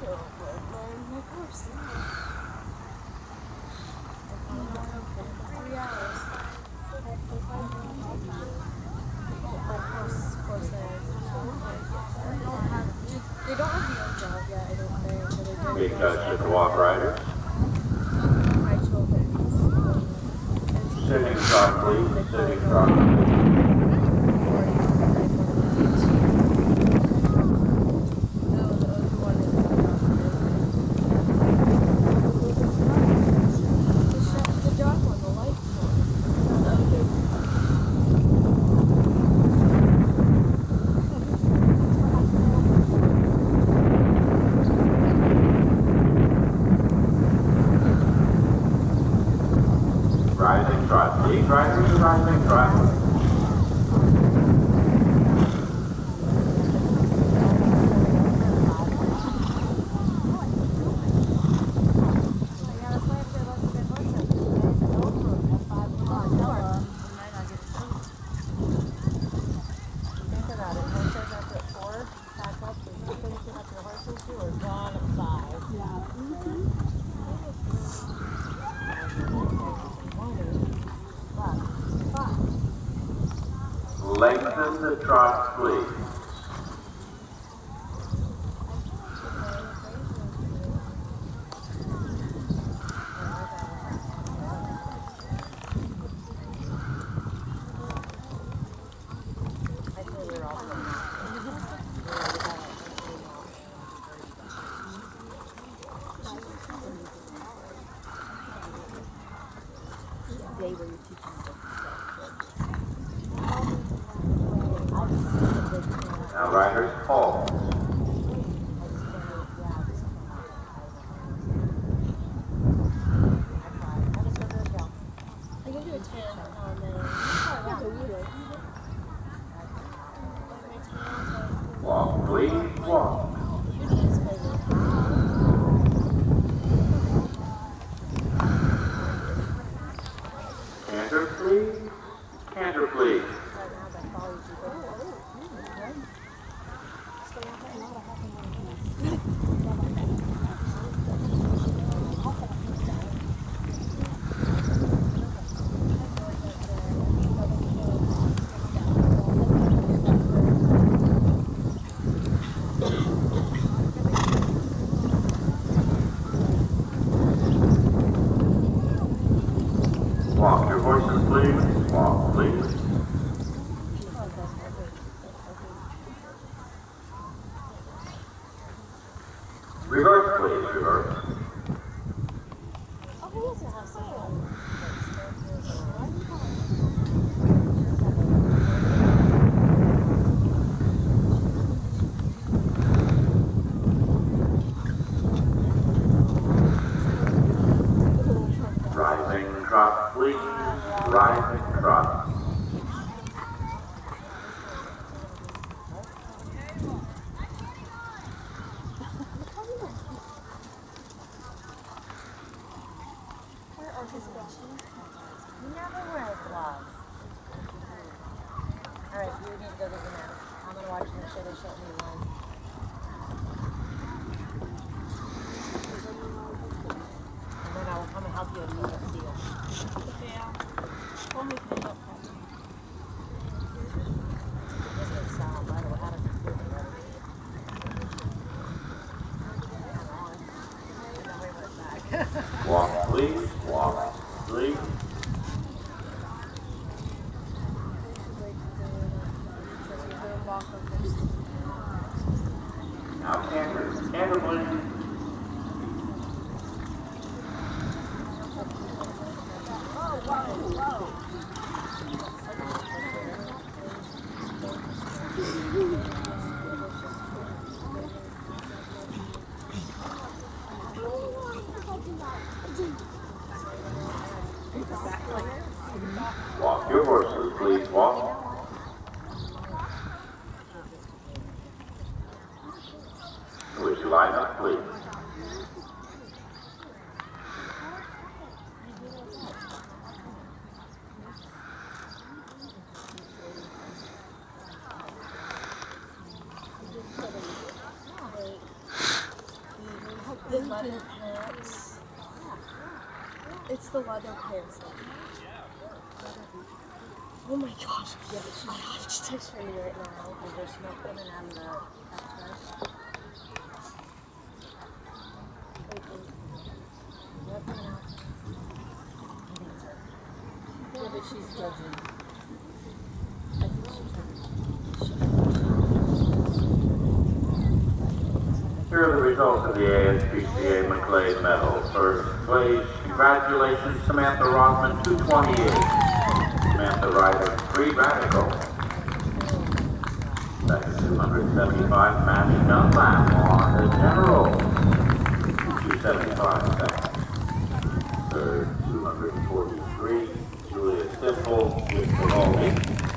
They don't have the own job yet, I don't think. Big touch at the walk rider. My children. Sitting trot, please. Sitting trot, please. Rising trot, please. Rising trot. Lengthen the trot, please. Now riders, halt. I can do a 10 on the... Walk, please. Walk. Canter, please. Canter, please. Walk your horses, please. Walk, please. Reverse, please. Reverse. Rising trot, please. Rising trot. You never wear gloves. Alright, you need to go get your mask. I'm gonna watch them show the shit me one. And then I will come and help you if you don't see it. This looks solid, by the way. I don't know. Walk, please. Walk, please. Now canter. Canter, please. Walk your horses, please. Walk. Would you line up, please? The leather pants. It's the leather pants. Oh my gosh. Yeah, but she's I have to show you right now. Is there smoke coming out of the outside? What's coming out? I think it's her. Yeah, but she's judging. I think Here are the results of the ASPCA Maclay medal. First place, congratulations, Samantha Rothman, 228. Samantha Ryder, 3 radical. Second, 275, Maddie Dunlap on the general, 275 seconds. Third, 243, Julia Simple with the rolling.